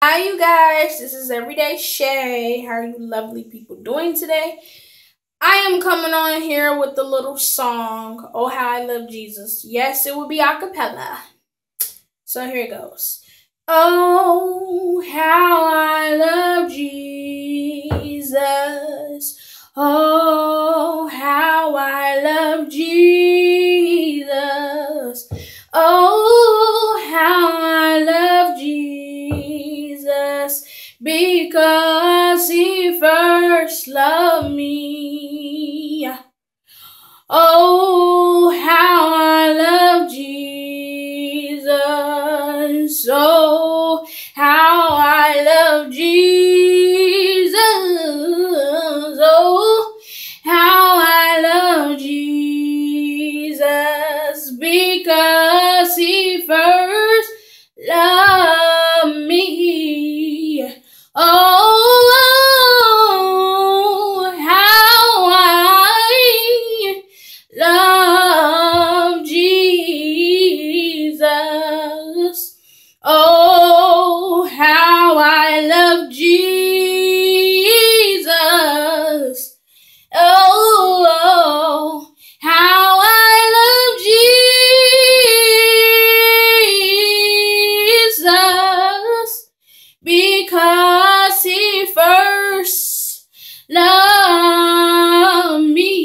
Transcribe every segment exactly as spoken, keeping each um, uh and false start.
Hi, you guys. This is Everyday Shay. How are you lovely people doing today? I am coming on here with the little song, Oh How I Love Jesus. Yes, it will be a cappella. So here it goes. Oh, how I love Jesus. Oh, how I love Jesus. Oh, how I love Jesus, because he first loved me. Oh, how I love Jesus. Oh, how I love Jesus. Oh, how I love Jesus, because he first loved me. Oh, how I love Jesus. Oh, how I love Jesus. Oh, how I love Jesus, because he first loved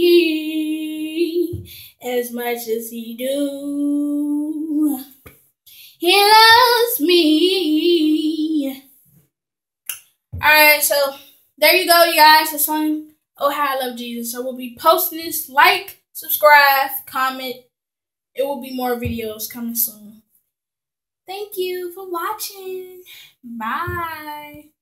me. As much as he do, he loves me. Alright, so there you go, you guys. The song, Oh How I Love Jesus. So we'll be posting this. Like, subscribe, comment. It will be more videos coming soon. Thank you for watching. Bye.